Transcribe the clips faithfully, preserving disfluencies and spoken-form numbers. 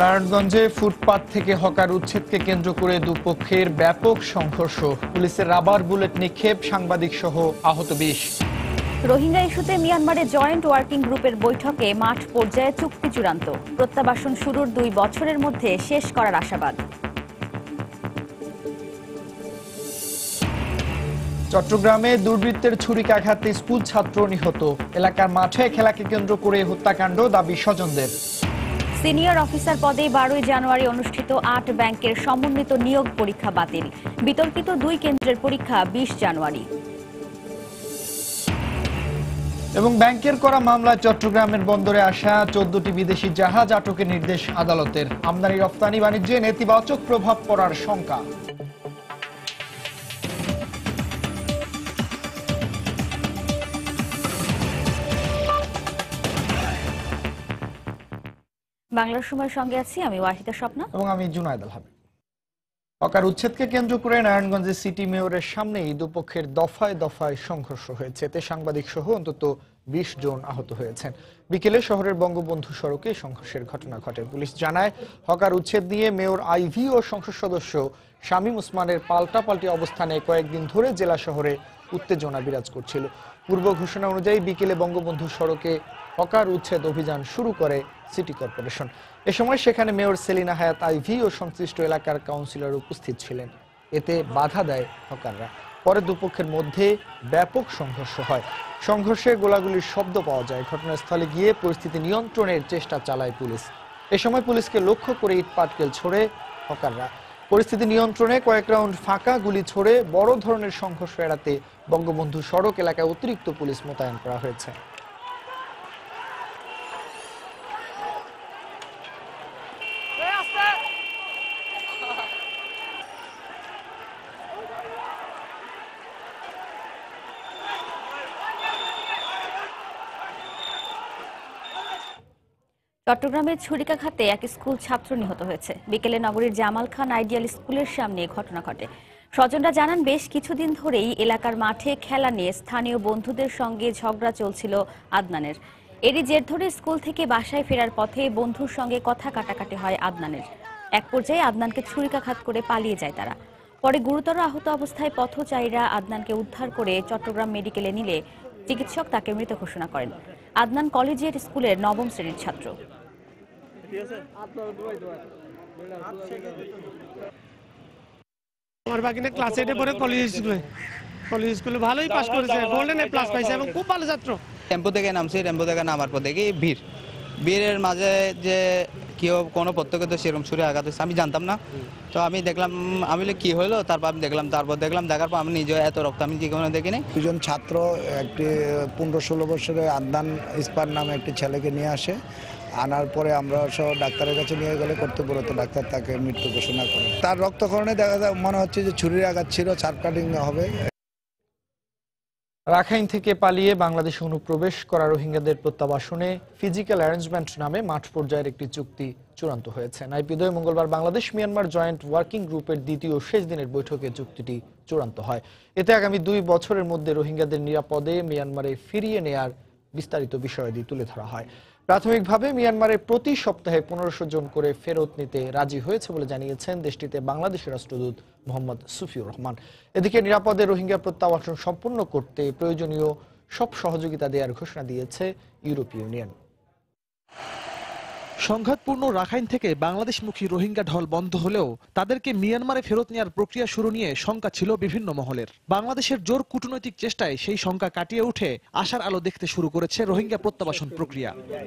নারায়ণগঞ্জে ফুটপাত থেকে হকার উচ্ছেদকে কেন্দ্র করে দুপক্ষের ব্যাপক সংঘর্ষ, পুলিশের রাবার বুলেট নিক্ষেপ, সাংবাদিক সহ আহত বিশ। রোহিঙ্গা ইস্যুতে মিয়ানমারে জয়েন্ট ওয়ার্কিং গ্রুপের বৈঠকে মাঠ পর্যায়ে চুক্তি চূড়ান্ত, প্রত্যাবাসন শুরুর দুই বছরের মধ্যে শেষ করার আশাবাদ। চট্টগ্রামে দুর্বৃত্তের ছুরিকাঘাতে স্কুল ছাত্র নিহত, এলাকার মাঠে খেলাকে কেন্দ্র করে হত্যাকাণ্ড, দাবি স্বজনদের। সিনিয়র অফিসার পদে বারোই জানুয়ারি অনুষ্ঠিত আট ব্যাংকের সমন্বিত নিয়োগ পরীক্ষা বাতিল, বিতর্কিত দুই কেন্দ্রের পরীক্ষা বিশ জানুয়ারি। এবং ব্যাংকের করা মামলায় চট্টগ্রামের বন্দরে আসা চোদ্দটি বিদেশি জাহাজ আটকের নির্দেশ আদালতের, আমদানি রপ্তানি বাণিজ্যে নেতিবাচক প্রভাব পড়ার শঙ্কা। বাংলার সময়ের সঙ্গে আছি আমি ওয়াহিদা স্বপ্না এবং আমি জুনায়েদ আল হাবিব। হকার উচ্ছেদকে কেন্দ্র করে নারায়ণগঞ্জের সিটি মেয়রের সামনেই দুপক্ষের দফায় দফায় সংঘর্ষ হয়েছে, এতে সাংবাদিক সহ অন্তত বিশ জন আহত হয়েছেন। বিকেলে শহরের বঙ্গবন্ধু সড়কে সংঘর্ষের ঘটনা ঘটে। পুলিশ জানায়, হকার উচ্ছেদ নিয়ে মেয়র আইভি ও সংসদ সদস্য শামীম ওসমানের পাল্টাপাল্টি অবস্থানে কয়েকদিন ধরে জেলা শহরে উত্তেজনা বিরাজ করছিল। পূর্ব ঘোষণা অনুযায়ী বিকেলে বঙ্গবন্ধু সড়কে হকার উচ্ছেদ অভিযান শুরু করে সিটি কর্পোরেশন। এ সময় সেখানে মেয়র সেলিনা হায়াত আইভি ও সংশ্লিষ্ট এলাকার কাউন্সিলর উপস্থিত ছিলেন। এতে বাধা দেয় হকাররা। পরে দুপক্ষের মধ্যে ব্যাপক সংঘর্ষ হয়। সংঘর্ষে গোলাগুলির শব্দ পাওয়া যায়। ঘটনাস্থলে গিয়ে পরিস্থিতি নিয়ন্ত্রণের চেষ্টা চালায় পুলিশ। এ সময় পুলিশকে লক্ষ্য করে ইট পাটকেল ছোড়ে হকাররা। পরিস্থিতি নিয়ন্ত্রণে কয়েক রাউন্ড ফাঁকা গুলি ছোড়ে বড় ধরনের সংঘর্ষ এড়াতে বঙ্গবন্ধু সড়ক এলাকায় অতিরিক্ত পুলিশ মোতায়েন করা হয়েছে। চট্টগ্রামের ছুরিকাঘাতে এক স্কুল ছাত্র নিহত হয়েছে। বিকেলে নগরীর জামাল খান আইডিয়াল স্কুলের সামনে ঘটনা ঘটে। স্বজনরা জানান, বেশ কিছুদিন ধরেই এলাকার মাঠে খেলা নিয়ে স্থানীয় বন্ধুদের সঙ্গে ঝগড়া চলছিল আদনানের। এরই জের ধরে স্কুল থেকে বাসায় ফেরার পথে বন্ধুর সঙ্গে কথা কাটাকাটি হয় আদনানের। এক পর্যায়ে আদনানকে ছুরিকাঘাত করে পালিয়ে যায় তারা। পরে গুরুতর আহত অবস্থায় পথচারীরা আদনানকে উদ্ধার করে চট্টগ্রাম মেডিকেলে নিলে চিকিৎসক তাকে মৃত ঘোষণা করেন। আদনান কলেজিয়েট স্কুলের নবম শ্রেণীর ছাত্র। আমার বাকিনা ক্লাস এইটে পড়ে কলেজ স্কুলে কলেজ স্কুলে ভালোই পাস করেছে, গোল্ডেন এ প্লাস পাইছে এবং খুব ভালো ছাত্র। টেম্পো থেকে নামছে, টেম্পো থেকে নামার পর দেখি ভিড় ভিড়ের মাঝে যে কেউ কোনো প্রত্যেকে তো সেরকম ছুরি আঘাত হয়েছে আমি জানতাম না। তো আমি দেখলাম, আমি কি হলো, তারপর আমি দেখলাম তারপর দেখলাম দেখার পর আমি নিজে এত রক্ত আমি জীবনে দেখিনি। দুজন ছাত্র একটি পনেরো ষোলো বছরের আদনান ইস্পার নামে একটি ছেলেকে নিয়ে আসে। আনার পরে আমরা সব ডাক্তারের কাছে নিয়ে গেলে কর্তব্যরত ডাক্তার তাকে মৃত্যু ঘোষণা করে। তার রক্তক্ষরণে দেখা যায় মনে হচ্ছে যে ছুরির আঘাত ছিল, শার্প কাটিং হবে। রাখাইন থেকে পালিয়ে বাংলাদেশে অনুপ্রবেশ করা রোহিঙ্গাদের প্রত্যাবাসনে ফিজিক্যাল অ্যারেঞ্জমেন্ট নামে মাঠ পর্যায়ের একটি চুক্তি চূড়ান্ত হয়েছে। নাইপিদোয় মঙ্গলবার বাংলাদেশ মিয়ানমার জয়েন্ট ওয়ার্কিং গ্রুপের দ্বিতীয় শেষ দিনের বৈঠকে চুক্তিটি চূড়ান্ত হয়। এতে আগামী দুই বছরের মধ্যে রোহিঙ্গাদের নিরাপদে মিয়ানমারে ফিরিয়ে নেয়ার বিস্তারিত বিষয়াদি তুলে ধরা হয়। প্রাথমিকভাবে মিয়ানমারে প্রতি সপ্তাহে পনেরোশো জন করে ফেরত নিতে রাজি হয়েছে বলে জানিয়েছেন দেশটিতে বাংলাদেশের রাষ্ট্রদূত মোহাম্মদ সুফিউর রহমান। এদিকে নিরাপদে রোহিঙ্গা প্রত্যাবাসন সম্পন্ন করতে প্রয়োজনীয় সব সহযোগিতা দেওয়ার ঘোষণা দিয়েছে ইউরোপীয় ইউনিয়ন। সংঘাতপূর্ণ রাখাইন থেকে বাংলাদেশমুখী রোহিঙ্গা ঢল বন্ধ হলেও তাদেরকে মিয়ানমারে ফেরত নেওয়ার প্রক্রিয়া শুরু নিয়ে শঙ্কা ছিল বিভিন্ন মহলের। বাংলাদেশের জোর কূটনৈতিক চেষ্টায় সেই শঙ্কা কাটিয়ে উঠে আশার আলো দেখতে শুরু করেছে রোহিঙ্গা প্রত্যাবাসন প্রক্রিয়া।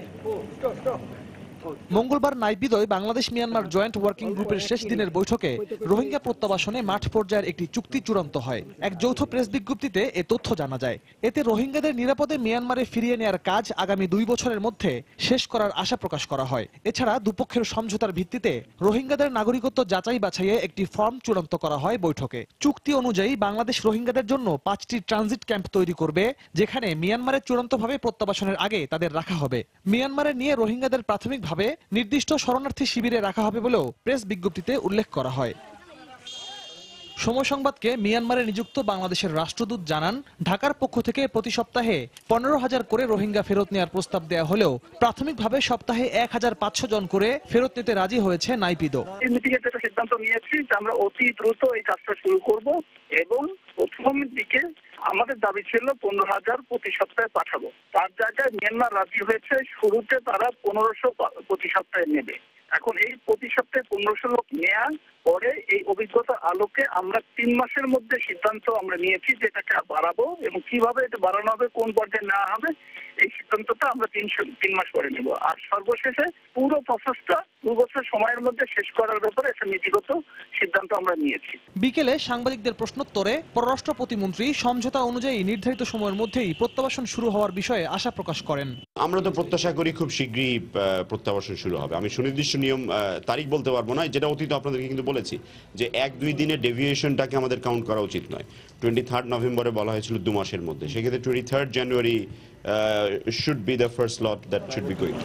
মঙ্গলবার নাইপিদোয় বাংলাদেশ মিয়ানমার জয়েন্ট ওয়ার্কিং গ্রুপের শেষ দিনের বৈঠকে রোহিঙ্গা প্রত্যাবাসনে মাঠ পর্যায়ের একটি চুক্তি চূড়ান্ত হয়। এক যৌথ প্রেস বিজ্ঞপ্তিতে এ তথ্য জানা যায়। এতে রোহিঙ্গাদের নিরাপদে মিয়ানমারে ফিরিয়ে নেওয়ার কাজ আগামী দুই বছরের মধ্যে শেষ করার আশা প্রকাশ করা হয়। এছাড়া দুপক্ষের সমঝোতার ভিত্তিতে রোহিঙ্গাদের নাগরিকত্ব যাচাই বাছাইয়ে একটি ফর্ম চূড়ান্ত করা হয় বৈঠকে। চুক্তি অনুযায়ী বাংলাদেশ রোহিঙ্গাদের জন্য পাঁচটি ট্রানজিট ক্যাম্প তৈরি করবে, যেখানে মিয়ানমারে চূড়ান্তভাবে প্রত্যাবাসনের আগে তাদের রাখা হবে। মিয়ানমারে নিয়ে রোহিঙ্গাদের প্রাথমিকভাবে নির্দিষ্ট শরণার্থী শিবিরে রাখা হবে বলেও প্রেস বিজ্ঞপ্তিতে উল্লেখ করা হয়। সময় সংবাদকে মিয়ানমারে নিযুক্ত বাংলাদেশের রাষ্ট্রদূত জানান, ঢাকার পক্ষ থেকে প্রতি সপ্তাহে পনেরো হাজার করে রোহিঙ্গা ফেরত নেওয়ার প্রস্তাব দেওয়া হলেও প্রাথমিকভাবে সপ্তাহে এক হাজার পাঁচশো জন করে ফেরত নিতে রাজি হয়েছে নাইপিডো। এই মিটিংয়ে যেটা সিদ্ধান্ত নিয়েছি যে আমরা অতি দ্রুত এই কাজটা শুরু করব এবং প্রথম দিকে আমাদের দাবি ছিল পনেরো হাজার প্রতি সপ্তাহে পাঠাবো। তার জায়গায় মিয়ানমার রাজি হয়েছে শুরুতে তারা পনেরোশো প্রতি সপ্তাহে নেবে। এখন এই প্রতি সপ্তাহে পনেরোশো লোক নেওয়া পরে এই অভিজ্ঞতার আলোকে আমরা তিন মাসের মধ্যে সিদ্ধান্ত আমরা নিয়েছি যে এটাকে বাড়াবো এবং কিভাবে এটা বাড়ানো হবে, কোন পর্যায়ে নেওয়া হবে, এই সিদ্ধান্তটা আমরা তিনশো তিন মাস পরে নেব। আর সর্বশেষে পুরো প্রসেসটা দু বছর সময়ের মধ্যে শেষ করার ব্যাপারে একটা নীতিগত সিদ্ধান্ত আমরা নিয়েছি। বিকেলে সাংবাদিকদের প্রশ্নোত্তরে পররাষ্ট্র প্রতিমন্ত্রী সমঝোতা অনুযায়ী নির্ধারিত সময়ের মধ্যেই প্রত্যাবাসন শুরু হওয়ার বিষয়ে আশা প্রকাশ করেন। আমরা তো প্রত্যাশা করি খুব শীঘ্রই প্রত্যাবাসন শুরু হবে। আমি সুনির্দিষ্ট নিয়ম তারিখ বলতে পারবো না, যেটা অতীত আপনাদেরকে কিন্তু বলেছি যে এক দুই দিনের ডেভিয়েশনটাকে আমাদের কাউন্ট করা উচিত নয়। টোয়েন্টি থার্ড নভেম্বরে বলা হয়েছিল দু মাসের মধ্যে, সেক্ষেত্রে twenty third January should be the first lot that should be going.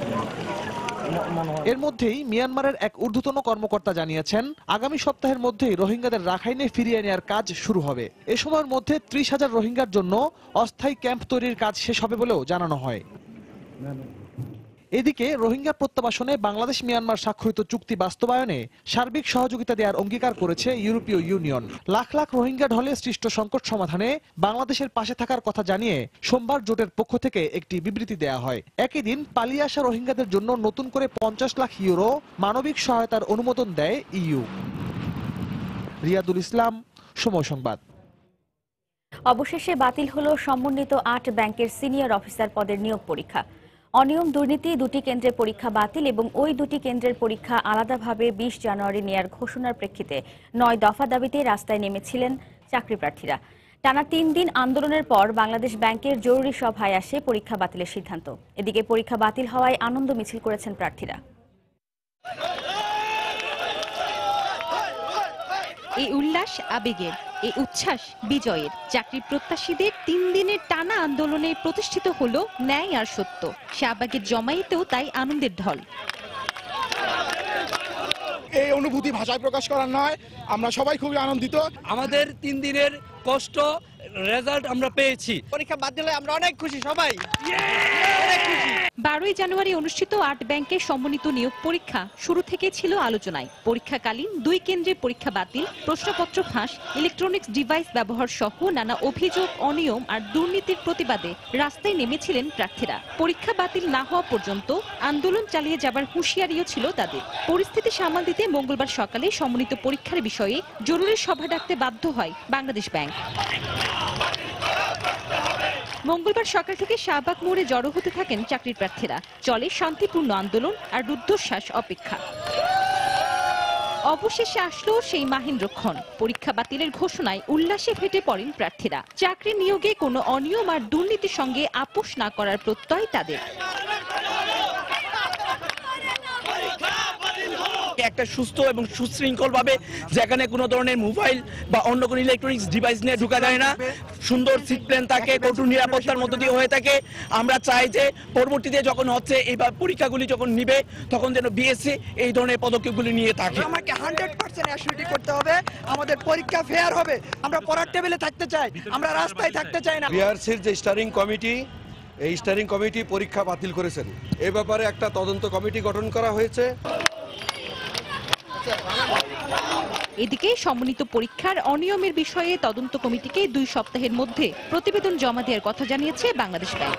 এর মধ্যেই মিয়ানমারের এক ঊর্ধ্বতন কর্মকর্তা জানিয়েছেন, আগামী সপ্তাহের মধ্যেই রোহিঙ্গাদের রাখাইনে ফিরিয়ে নেওয়ার কাজ শুরু হবে। এ সময়ের মধ্যে ত্রিশ হাজার রোহিঙ্গার জন্য অস্থায়ী ক্যাম্প তৈরির কাজ শেষ হবে বলেও জানানো হয়। এদিকে রোহিঙ্গা প্রত্যাবাসনে বাংলাদেশ মিয়ানমার স্বাক্ষরিত চুক্তি বাস্তবায়নে সার্বিক সহযোগিতা দেওয়ার অঙ্গীকার করেছে ইউরোপীয় ইউনিয়ন। লাখ লাখ রোহিঙ্গা ঢলে সৃষ্ট সংকট সমাধানে বাংলাদেশের পাশে থাকার কথা জানিয়ে সোমবার জোটের পক্ষ থেকে একটি বিবৃতি দেওয়া হয়। একই দিন পালিয়ে আসা রোহিঙ্গাদের জন্য নতুন করে পঞ্চাশ লাখ ইউরো মানবিক সহায়তার অনুমোদন দেয় ইইউ। রিয়াদুল ইসলাম, সময় সংবাদ। অবশেষে বাতিল হলো সমন্বিত আট ব্যাংকের সিনিয়র অফিসার পদের নিয়োগ পরীক্ষা। অনিয়ম দুর্নীতি দুটি কেন্দ্রের পরীক্ষা বাতিল এবং ওই দুটি কেন্দ্রের পরীক্ষা আলাদাভাবে বিশ জানুয়ারি নেয়ার ঘোষণার প্রেক্ষিতে নয় দফা দাবিতে রাস্তায় নেমেছিলেন চাকরি প্রার্থীরা। টানা তিন দিন আন্দোলনের পর বাংলাদেশ ব্যাংকের জরুরি সভায় আসে পরীক্ষা বাতিলের সিদ্ধান্ত। এদিকে পরীক্ষা বাতিল হওয়ায় আনন্দ মিছিল করেছেন প্রার্থীরা। এই উল্লাস আবেগের, এই উচ্ছ্বাস বিজয়ের। চাকরি প্রত্যাশীদের তিন দিনের টানা আন্দোলনে প্রতিষ্ঠিত হলো ন্যায় আর সত্য। শাহবাগের জমায়েতেও তাই আনন্দের ঢল। এই অনুভূতি ভাষায় প্রকাশ করার নয়, আমরা সবাই খুবই আনন্দিত। আমাদের তিন দিনের কষ্ট রেজাল্ট আমরা পেয়েছি। পরীক্ষা বাদ দিলে আমরা অনেক খুশি সবাই। বারোই জানুয়ারি অনুষ্ঠিত আট ব্যাংকের সমন্বিত নিয়োগ পরীক্ষা শুরু থেকে ছিল আলোচনায়। পরীক্ষাকালীন দুই কেন্দ্রের পরীক্ষা বাতিল, প্রশ্নপত্র ফাঁস, ইলেকট্রনিক্স ডিভাইস ব্যবহার সহ নানা অভিযোগ, অনিয়ম আর দুর্নীতির প্রতিবাদে রাস্তায় নেমেছিলেন প্রার্থীরা। পরীক্ষা বাতিল না হওয়া পর্যন্ত আন্দোলন চালিয়ে যাবার হুঁশিয়ারিও ছিল তাদের। পরিস্থিতি সামাল দিতে মঙ্গলবার সকালে সমন্বিত পরীক্ষার বিষয়ে জরুরি সভা ডাকতে বাধ্য হয় বাংলাদেশ ব্যাংক। মঙ্গলবার সকাল থেকে শাহবাগ মোড়ে জড়ো হতে থাকেন চাকরির প্রার্থীরা। চলে শান্তিপূর্ণ আন্দোলন আর রুদ্ধশ্বাস অপেক্ষা। অবশেষে আসলো সেই মাহেন্দ্রক্ষণ। পরীক্ষা বাতিলের ঘোষণায় উল্লাসে ফেটে পড়েন প্রার্থীরা। চাকরি নিয়োগে কোনো অনিয়ম আর দুর্নীতির সঙ্গে আপোষ না করার প্রত্যয় তাদের। একটা সুস্থ এবং সুশৃঙ্খল ভাবে, যেখানে কোনো ধরনের মোবাইল বা অন্য কোনো ইলেকট্রনিক্স ডিভাইস নিয়ে ঢুকা যায় না, সুন্দর সিট প্ল্যান থাকে, কঠোর নিরাপত্তার মধ্য দিয়ে হয়ে থাকে। আমরা চাই যে পরবর্তীতে যখন হচ্ছে এই পরীক্ষাগুলি যখন নিবে, তখন যেন বিএসসি এই ধরনের পদক্ষেপগুলি নিয়ে থাকে। আমাকে হান্ড্রেড পার্সেন্ট অ্যাসিউরিটি করতে হবে, আমাদের পরীক্ষা ফেয়ার হবে। আমরা পড়ার টেবিলে থাকতে চাই, আমরা রাস্তায় থাকতে চাই না। বিআরসির যে স্টারিং কমিটি, এই স্টারিং কমিটি পরীক্ষা বাতিল করেছেন। এ ব্যাপারে একটা তদন্ত কমিটি গঠন করা হয়েছে। এদিকে সমন্বিত পরীক্ষার অনিয়মের বিষয়ে তদন্ত কমিটিকে দুই সপ্তাহের মধ্যে প্রতিবেদন জমা দেওয়ার কথা জানিয়েছে বাংলাদেশ ব্যাংক।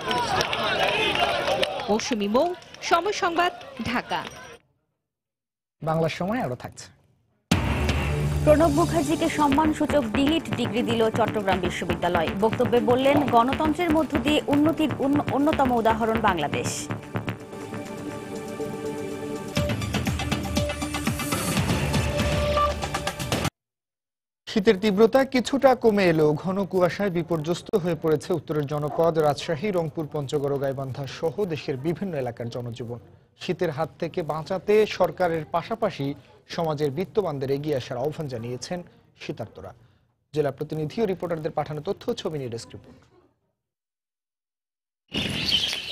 মৌসুমী মৌ, সময় সংবাদ, ঢাকা। বাংলা সময় আরো থাকছে। প্রণব মুখার্জিকে সম্মানসূচক ডিলিট ডিগ্রি দিল চট্টগ্রাম বিশ্ববিদ্যালয়। বক্তব্যে বললেন, গণতন্ত্রের মধ্য দিয়ে উন্নতির অন্যতম উদাহরণ বাংলাদেশ। শীতের তীব্রতা কিছুটা কমে এলেও ঘন কুয়াশায় বিপর্যস্ত হয়ে পড়েছে উত্তরের জনপদ রাজশাহী, রংপুর, পঞ্চগড়, গাইবান্ধা সহ দেশের বিভিন্ন এলাকার জনজীবন। শীতের হাত থেকে বাঁচাতে সরকারের পাশাপাশি সমাজের বিত্তবানদের এগিয়ে আসার আহ্বান জানিয়েছেন শীতার্তরা। জেলা প্রতিনিধি ও রিপোর্টারদের পাঠানো তথ্য, ছবি নিয়ে ডেস্ক রিপোর্ট।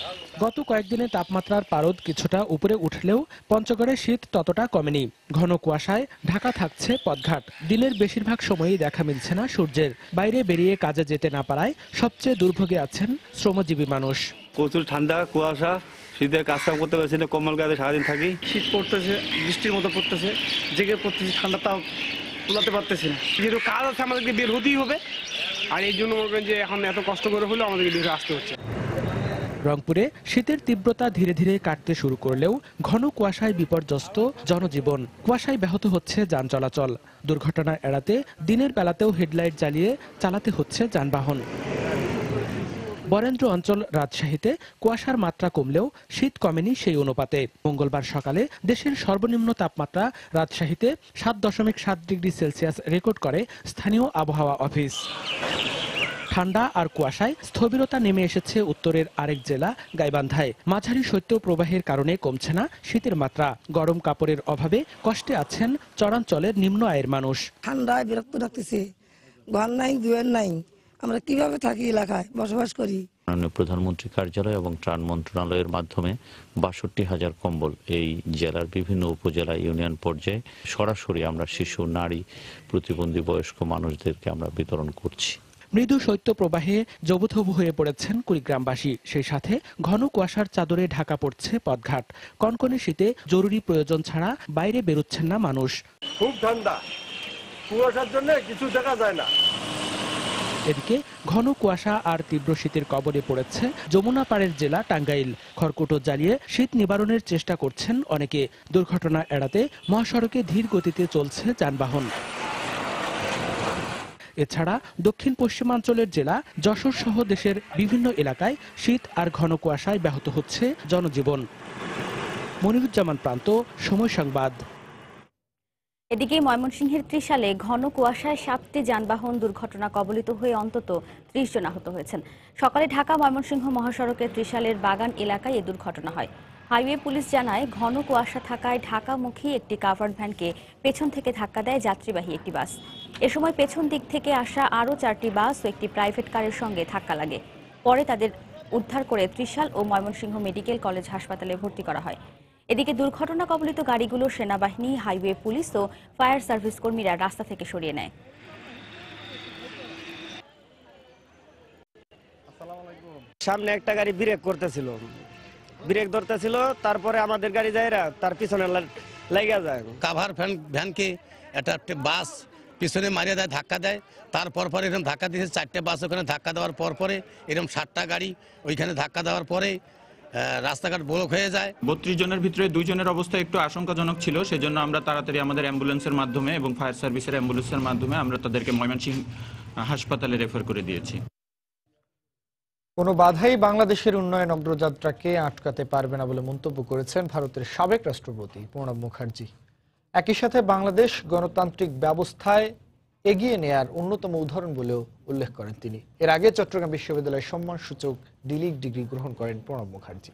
গত কয়েকদিনে তাপমাত্রার পারদ কিছুটা উপরে উঠলেও পঞ্চগড়ে শীত ততটা কমেনি। ঘন কুয়াশায় ঢাকা থাকছে পথঘাট। দিনের বেশিরভাগ সময়ই দেখা মিলছে না সূর্যের। বাইরে বেরিয়ে কাজে যেতে না পারায় সবচেয়ে দুর্ভোগে আছেন শ্রমজীবী মানুষ। প্রচুর ঠান্ডা, কুয়াশা, শীতে কাজ কাম করতে পারছি না, কম্বল গায়ে সারাদিন থাকি। শীত পড়তেছে, বৃষ্টির মতো পড়তেছে, জেগে পড়তেছে, ঠান্ডা তাও তুলাতে পারতেছি না। যেহেতু কাজ আছে আমাদেরকে বের হতেই হবে, আর এই জন্য যে এখন এত কষ্ট করে হলেও আমাদেরকে বের আসতে হচ্ছে। রংপুরে শীতের তীব্রতা ধীরে ধীরে কাটতে শুরু করলেও ঘন কুয়াশায় বিপর্যস্ত জনজীবন। কুয়াশায় ব্যাহত হচ্ছে যান চলাচল। দুর্ঘটনা এড়াতে দিনের বেলাতেও হেডলাইট জ্বালিয়ে চালাতে হচ্ছে যানবাহন। বরেন্দ্র অঞ্চল রাজশাহীতে কুয়াশার মাত্রা কমলেও শীত কমেনি সেই অনুপাতে। মঙ্গলবার সকালে দেশের সর্বনিম্ন তাপমাত্রা রাজশাহীতে সাত দশমিক সাত ডিগ্রি সেলসিয়াস রেকর্ড করে স্থানীয় আবহাওয়া অফিস। ঠান্ডা আর কুয়াশায় স্থবিরতা নেমে এসেছে উত্তরের আরেক জেলা গাইবান্ধায়। মাঝারি শৈত্য প্রবাহের কারণে কমছে না শীতের মাত্রা। গরম কাপড়ের অভাবে কষ্টে আছেন চরাঞ্চলের নিম্ন আয়ের মানুষ। ঠান্ডায় বিরক্ত লাগতেছে, ঘর নাই, দুয়ার নাই, আমরা কিভাবে থাকি, এলাকায় বসবাস করি। মাননীয় প্রধানমন্ত্রী কার্যালয় এবং ত্রাণ মন্ত্রণালয়ের মাধ্যমে বাষট্টি হাজার কম্বল এই জেলার বিভিন্ন উপজেলা ইউনিয়ন পর্যায়ে সরাসরি আমরা শিশু, নারী, প্রতিবন্ধী বয়স্ক মানুষদেরকে আমরা বিতরণ করছি। মৃদু শৈত্য প্রবাহে জবুথবু হয়ে পড়েছেন কুড়িগ্রামবাসী। সেই সাথে ঘন কুয়াশার চাদরে ঢাকা পড়ছে পথঘাট। কনকনে শীতে জরুরি প্রয়োজন ছাড়া বাইরে বেরোচ্ছেন না মানুষ। খুব ঠান্ডা, কুয়াশার জন্য কিছু দেখা যায় না। এদিকে ঘন কুয়াশা আর তীব্র শীতের কবলে পড়েছে যমুনা পাড়ের জেলা টাঙ্গাইল। খড়কুটো জ্বালিয়ে শীত নিবারণের চেষ্টা করছেন অনেকে। দুর্ঘটনা এড়াতে মহাসড়কে ধীর গতিতে চলছে যানবাহন। এছাড়া দক্ষিণ পশ্চিমাঞ্চলের জেলা যশোর সহ দেশের বিভিন্ন এলাকায় শীত আর ঘন কুয়াশায় ব্যাহত হচ্ছে জনজীবন। মনিরুজ্জামান প্রান্ত, সময় সংবাদ। এদিকে ময়মনসিংহের ত্রিশালে ঘন কুয়াশায় সাতটি যানবাহন দুর্ঘটনা কবলিত হয়ে অন্তত ত্রিশ জন আহত হয়েছেন। সকালে ঢাকা ময়মনসিংহ মহাসড়কের ত্রিশালের বাগান এলাকায় এই দুর্ঘটনা হয়। হাইওয়ে পুলিশ জানায়, ঘন কুয়াশা থাকায় ঢাকামুখী একটি কাভার্ড ভ্যানকে পেছন থেকে ধাক্কা দেয় যাত্রীবাহী একটি বাস। এ সময় পেছন দিক থেকে আসা আরও চারটি বাস ও একটি প্রাইভেট কারের সঙ্গে ধাক্কা লাগে। পরে তাদের উদ্ধার করে ত্রিশাল ও ময়মনসিংহ মেডিকেল কলেজ হাসপাতালে ভর্তি করা হয়। এদিকে দুর্ঘটনা কবলিত গাড়িগুলো সেনাবাহিনী, হাইওয়ে পুলিশ ও ফায়ার সার্ভিস কর্মীরা রাস্তা থেকে সরিয়ে নেয়। সামনে একটা গাড়ি ব্রেক করতেছিল, ব্রেক ধরতেছিল, তারপরে আমাদের গাড়ি যায়রা তার পিছনে লাগা যায়। কাভার ভ্যান ভ্যানকে একটা বাস পিছনে মারিয়ে দেয়, ধাক্কা দেয়। তারপর পরে এরকম ধাক্কা দিয়েছে চারটে বাস, ওখানে ধাক্কা দেওয়ার পর পরে এরকম সাতটা গাড়ি ওইখানে ধাক্কা দেওয়ার পরে রাস্তাঘাট ব্লক হয়ে যায়। বত্রিশ জনের ভিতরে দুই জনের অবস্থা একটু আশঙ্কাজনক ছিল, সেজন্য আমরা তাড়াতাড়ি আমাদের অ্যাম্বুলেন্সের মাধ্যমে এবং ফায়ার সার্ভিসের অ্যাম্বুলেন্সের মাধ্যমে আমরা তাদেরকে ময়মনসিংহ হাসপাতালে রেফার করে দিয়েছি। কোনো বাধাই বাংলাদেশের উন্নয়ন অগ্রযাত্রাকে আটকাতে পারবে না বলে মন্তব্য করেছেন ভারতের সাবেক রাষ্ট্রপতি প্রণব মুখার্জি। একই সাথে বাংলাদেশ গণতান্ত্রিক ব্যবস্থায় এগিয়ে নেয়ার অন্যতম উদাহরণ বলেও উল্লেখ করেন তিনি। এর আগে চট্টগ্রাম বিশ্ববিদ্যালয়ের সম্মানসূচক ডিলিট ডিগ্রি গ্রহণ করেন প্রণব মুখার্জি।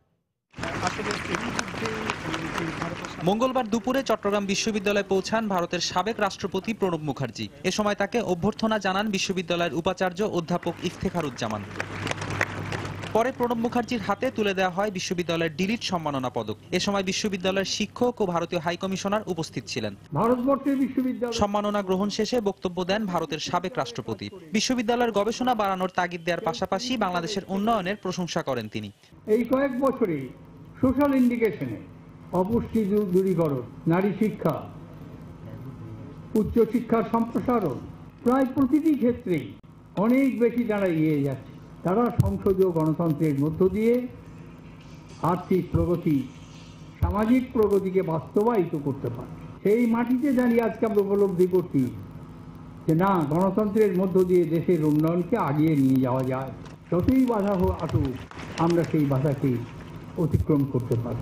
মঙ্গলবার দুপুরে চট্টগ্রাম বিশ্ববিদ্যালয়ে পৌঁছান ভারতের সাবেক রাষ্ট্রপতি প্রণব মুখার্জি। এ সময় তাকে অভ্যর্থনা জানান বিশ্ববিদ্যালয়ের উপাচার্য অধ্যাপক ইফতেখারুজ্জামান। পরে প্রণব মুখার্জির হাতে তুলে দেওয়া হয় বিশ্ববিদ্যালয়ের ডিলিট সম্মাননা পদক। এ সময় বিশ্ববিদ্যালয়ের শিক্ষক ও ভারতীয় হাইকমিশনার উপস্থিত ছিলেন। ভারতবর্ষের বিশ্ববিদ্যালয় সম্মাননা গ্রহণ শেষে বক্তব্য দেন ভারতের সাবেক রাষ্ট্রপতি। বিশ্ববিদ্যালয়ের গবেষণা বাড়ানোর তাগিদ দেওয়ার পাশাপাশি বাংলাদেশের উন্নয়নের প্রশংসা করেন তিনি। এই কয়েক বছরে সোশ্যাল ইন্ডিকেশনে অপুষ্টি দূরীকরণ, নারী শিক্ষা, উচ্চশিক্ষার সম্প্রসারণ, প্রায় প্রতিটি ক্ষেত্রেই অনেক বেশি তারা এগিয়ে যাচ্ছে। তারা সংসদীয় গণতন্ত্রের মধ্য দিয়ে আর্থিক প্রগতি, সামাজিক প্রগতিকে বাস্তবায়িত করতে পারে। সেই মাটিতে দাঁড়িয়ে আজকে আমরা উপলব্ধি করছি যে না, গণতন্ত্রের মধ্য দিয়ে দেশের উন্নয়নকে আগিয়ে নিয়ে যাওয়া যায়। যতই বাধা আসুক, আমরা সেই বাধাকে অতিক্রম করতে পারি।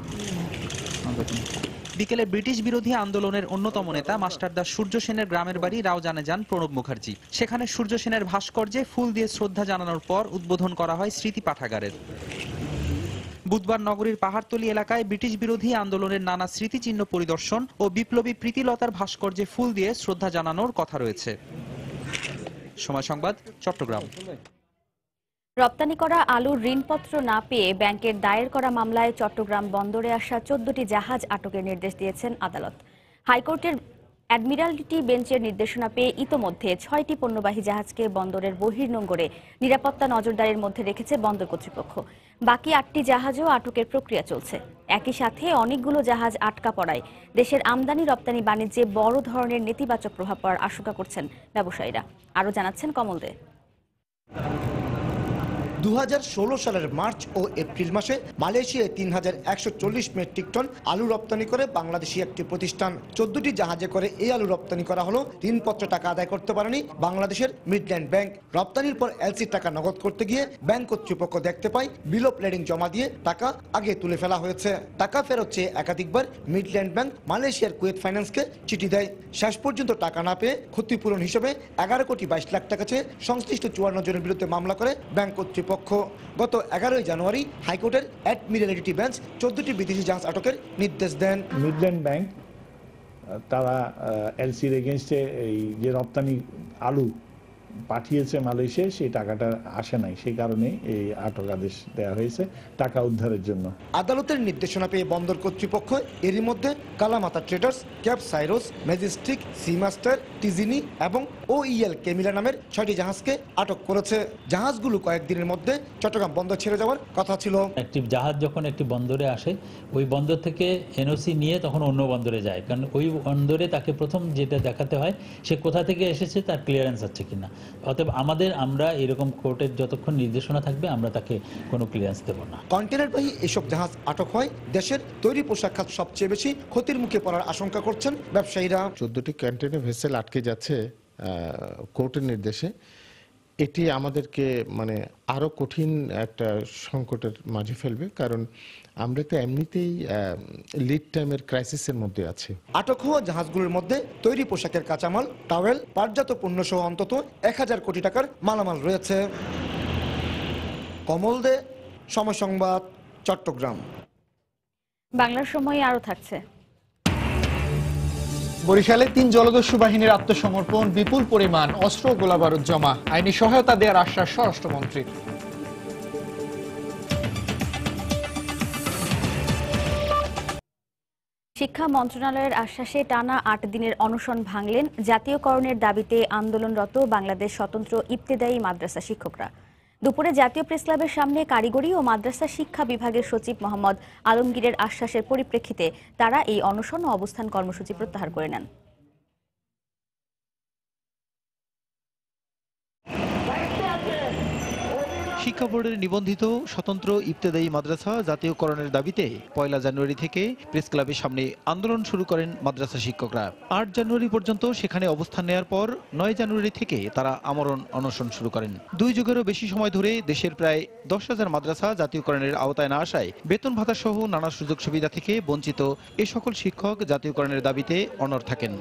বিকেলে ব্রিটিশ বিরোধী আন্দোলনের অন্যতম নেতা মাস্টারদা সূর্য সেনের গ্রামের বাড়ি রাউজানে যান প্রণব মুখার্জি। সেখানে সূর্য সেনের ভাস্কর্যে ফুল দিয়ে শ্রদ্ধা জানানোর পর উদ্বোধন করা হয় স্মৃতি পাঠাগারের। বুধবার নগরীর পাহাড়তলী এলাকায় ব্রিটিশ বিরোধী আন্দোলনের নানা স্মৃতিচিহ্ন পরিদর্শন ও বিপ্লবী প্রীতিলতার ভাস্কর্যে ফুল দিয়ে শ্রদ্ধা জানানোর কথা রয়েছে। সময় সংবাদ, চট্টগ্রাম। রপ্তানি করা আলুর ঋণপত্র না পেয়ে ব্যাংকের দায়ের করা মামলায় চট্টগ্রাম বন্দরে আসা চোদ্দটি জাহাজ আটকের নির্দেশ দিয়েছেন আদালত। হাইকোর্টের অ্যাডমিরালটি বেঞ্চের নির্দেশনা পেয়ে ইতোমধ্যে ছয়টি পণ্যবাহী জাহাজকে বন্দরের বহির্নোঙরে নিরাপত্তা নজরদারির মধ্যে রেখেছে বন্দর কর্তৃপক্ষ। বাকি আটটি জাহাজও আটকের প্রক্রিয়া চলছে। একই সাথে অনেকগুলো জাহাজ আটকা পড়ায় দেশের আমদানি রপ্তানি বাণিজ্যে বড় ধরনের নেতিবাচক প্রভাব পড়ার আশঙ্কা করছেন ব্যবসায়ীরা। আরও জানাচ্ছেন কমল দে। দু হাজার ষোলো সালের মার্চ ও এপ্রিল মাসে মালয়েশিয়ায় তিন হাজার একশো চল্লিশ মেট্রিক টন আলু রপ্তানি করে বাংলাদেশি একটি প্রতিষ্ঠান। চোদ্দটি জাহাজে করে এই আলু রপ্তানি করা হলো। ঋণপত্র টাকা আদায় করতে পারেনি বাংলাদেশের মিডল্যান্ড ব্যাংক। রপ্তানির পর এলসির টাকা নগদ করতে গিয়ে ব্যাংক কর্তৃপক্ষ দেখতে পায় বিল অফ লেডিং জমা দিয়ে টাকা আগে তুলে ফেলা হয়েছে। টাকা ফেরত চেয়ে একাধিকবার মিডল্যান্ড ব্যাংক মালয়েশিয়ার কুয়েত ফাইন্যান্সকে চিঠি দেয়। শেষ পর্যন্ত টাকা না পেয়ে ক্ষতিপূরণ হিসেবে এগারো কোটি বাইশ লাখ টাকা চেয়ে সংশ্লিষ্ট চুয়ান্ন জনের বিরুদ্ধে মামলা করে ব্যাংক কর্তৃপক্ষ। গত এগারোই জানুয়ারি হাইকোর্টের অ্যাডমিরালটি বেঞ্চ চোদ্দটি বিদেশি জাহাজ আটকের নির্দেশ দেন। মিডল্যান্ড ব্যাংক তারা এলসির এগেনস্টে এই যে রপ্তানি আলু পাঠিয়েছে মালয়েশিয়ায় সেই টাকাটা আসে নাই, সেই কারণে এই আটক আদেশ দেওয়া হয়েছে টাকা উদ্ধারের জন্য। আদালতের নির্দেশনা পেয়ে বন্দর কর্তৃপক্ষ এরই মধ্যে কালামাতা ট্রেডার্স, ক্যাপ সাইরোস, ম্যাজিস্ট্রিক, সিমাস্টার, টিজিনি এবং ওইএল কেমিলা নামের ছয়টি জাহাজকে আটক করেছে। জাহাজগুলো কয়েকদিনের মধ্যে চট্টগ্রাম বন্দর ছেড়ে যাওয়ার কথা ছিল। একটি জাহাজ যখন একটি বন্দরে আসে ওই বন্দর থেকে এনওসি নিয়ে তখন অন্য বন্দরে যায়, কারণ ওই বন্দরে তাকে প্রথম যেটা দেখাতে হয় সে কোথা থেকে এসেছে তার ক্লিয়ারেন্স আছে কিনা। অতএব আমাদের আমরা এরকম কোর্টের যতক্ষণ নির্দেশনা থাকবে আমরা তাকে কোনো ক্লিয়ারেন্স দেব না। কন্টেনারবাহী এসব জাহাজ আটক হয় দেশের তৈরি পোশাক খাত সবচেয়ে বেশি ক্ষতির মুখে পড়ার আশঙ্কা করছেন ব্যবসায়ীরা। চোদ্দটি কন্টেনার ভেসেল আটকে যাচ্ছে কোর্টের নির্দেশে। এটি আমাদেরকে মানে আরো কঠিন একটা সংকটের মাঝে ফেলবে, কারণ আমরা তো এমনিতেই লিড টাইমের ক্রাইসিসের মধ্যে আছি। আটক হওয়া জাহাজগুলোর মধ্যে তৈরি পোশাকের কাঁচামাল, টাওয়েল, পাটজাত পণ্য সহ অন্তত এক হাজার কোটি টাকার মালামাল রয়েছে। কমল দে, সময় সংবাদ, চট্টগ্রাম। বাংলার সময় আরো থাকছে। বরিশালে তিন জলদস্যু বাহিনীর আত্মসমর্পণ, বিপুল পরিমাণ অস্ত্র গোলাবারুদ জমা, আইনি সহায়তা দেওয়ার আশ্বাস স্বরাষ্ট্রমন্ত্রীর। শিক্ষা মন্ত্রণালয়ের আশ্বাসে টানা আট দিনের অনশন ভাঙলেন জাতীয়করণের দাবিতে আন্দোলনরত বাংলাদেশ স্বতন্ত্র ইবতেদায়ী মাদ্রাসা শিক্ষকরা। দুপুরে জাতীয় প্রেসক্লাবের সামনে কারিগরি ও মাদ্রাসা শিক্ষা বিভাগের সচিব মোহাম্মদ আলমগীরের আশ্বাসের পরিপ্রেক্ষিতে তারা এই অনশন ও অবস্থান কর্মসূচি প্রত্যাহার করে নেন। শিক্ষা বোর্ডের নিবন্ধিত স্বতন্ত্র ইবতেদায়ী মাদ্রাসা জাতীয়করণের দাবিতে পয়লা জানুয়ারি থেকে প্রেস ক্লাবের সামনে আন্দোলন শুরু করেন মাদ্রাসা শিক্ষকরা। আট জানুয়ারি পর্যন্ত সেখানে অবস্থান নেওয়ার পর নয় জানুয়ারি থেকে তারা আমরণ অনশন শুরু করেন। দুই যুগেরও বেশি সময় ধরে দেশের প্রায় দশ হাজার মাদ্রাসা জাতীয়করণের আওতায় না আসায় বেতন ভাতা সহ নানা সুযোগ সুবিধা থেকে বঞ্চিত এ সকল শিক্ষক জাতীয়করণের দাবিতে অনড় থাকেন।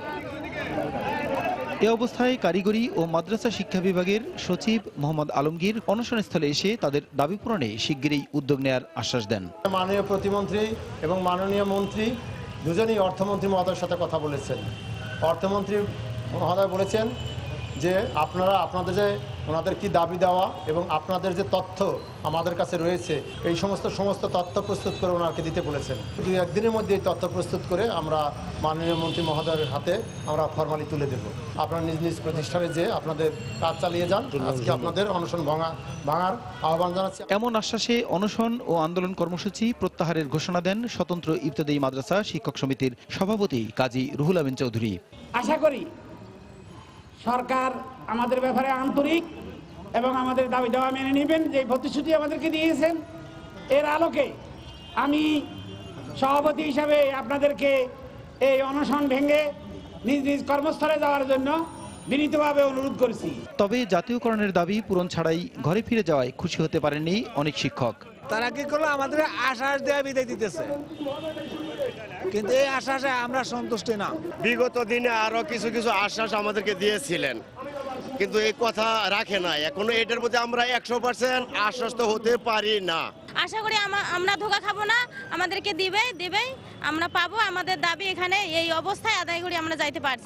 এ অবস্থায় কারিগরি ও মাদ্রাসা শিক্ষা বিভাগের সচিব মোহাম্মদ আলমগীর অনশনস্থলে এসে তাদের দাবি পূরণে শিগগিরই উদ্যোগ নেওয়ার আশ্বাস দেন। মাননীয় প্রতিমন্ত্রী এবং মাননীয় মন্ত্রী দুজনেই অর্থমন্ত্রী মহোদয়ের সাথে কথা বলেছেন। অর্থমন্ত্রী মহোদয় বলেছেন যে আপনারা আপনাদের যে ওনাদের কি দাবি দেওয়া এবং আপনাদের যে তথ্য আমাদের কাছে রয়েছে এই সমস্ত সমস্ত তথ্য প্রস্তুত করে ওনাকে দিতে বলেছেন। দুই একদিনের মধ্যে এই তথ্য প্রস্তুত করে আমরা মাননীয় মন্ত্রী মহোদয়ের হাতে আমরা ফরমালি তুলে দেব। আপনারা নিজ নিজ প্রতিষ্ঠানে যে আপনাদের কাজ চালিয়ে যান। আজকে আপনাদের অনশন ভাঙা ভাঙার আহ্বান জানাচ্ছি। এমন আশ্বাসে অনশন ও আন্দোলন কর্মসূচি প্রত্যাহারের ঘোষণা দেন স্বতন্ত্র ইবতেদায়ী মাদ্রাসা শিক্ষক সমিতির সভাপতি কাজী রুহুল আমিন চৌধুরী। আশা করি সরকার আমাদের ব্যাপারে আন্তরিক এবং আমাদের দাবি দেওয়া মেনে নেবেন। যে প্রতিশ্রুতি আমাদেরকে দিয়েছেন এর আলোকে আমি সভাপতি হিসাবে আপনাদেরকে এই অনশন ভেঙে নিজ নিজ কর্মস্থলে যাওয়ার জন্য বিনীতভাবে অনুরোধ করেছি। তবে জাতীয়করণের দাবি পূরণ ছাড়াই ঘরে ফিরে যাওয়ায় খুশি হতে পারেননি অনেক শিক্ষক। তারা কি করলো আমাদের আশ্বাস দেওয়া বিদায় দিতেছে, কিন্তু এই আশ্বাসে আমরা সন্তুষ্ট না। বিগত দিনে আরো কিছু কিছু আশ্বাস আমাদেরকে দিয়েছিলেন, কিন্তু এই কথা রাখে না। এখনো এটার প্রতি আমরা একশো পার্সেন্ট আশ্বস্ত হতে পারি না। আশা করি আমরা ধোঁকা খাবো না, আমাদেরকে দিবে দিবে আমরা পাবো। আমাদের দাবি এখানে এই অবস্থায় আদায় করে আমরা যাইতে পারছি।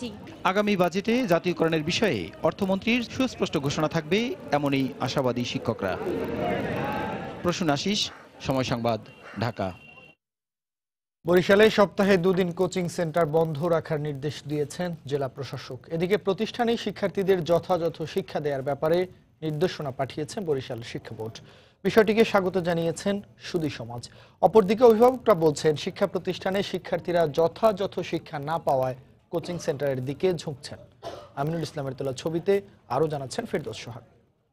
আগামী বাজেটে জাতীয়করণের বিষয়ে অর্থমন্ত্রীর সুস্পষ্ট ঘোষণা থাকবে এমনই আশাবাদী শিক্ষকরা। প্রসূন আশিস, সময় সংবাদ, ঢাকা। বরিশালে সপ্তাহে দুদিন কোচিং সেন্টার বন্ধ রাখার নির্দেশ দিয়েছেন জেলা প্রশাসক। এদিকে প্রতিষ্ঠানে শিক্ষার্থীদের যথাযথ শিক্ষা দেওয়ার ব্যাপারে নির্দেশনা পাঠিয়েছে বরিশাল শিক্ষা বোর্ড। বিষয়টিকে স্বাগত জানিয়েছেন সুধী সমাজ। অপরদিকে অভিভাবকরা বলছেন শিক্ষা প্রতিষ্ঠানে শিক্ষার্থীরা যথাযথ শিক্ষা না পাওয়ায় কোচিং সেন্টারের দিকে ঝুঁকছেন। আমিনুল ইসলামের তোলা ছবিতে আরো জানাচ্ছেন ফেরদৌস সোহাগ।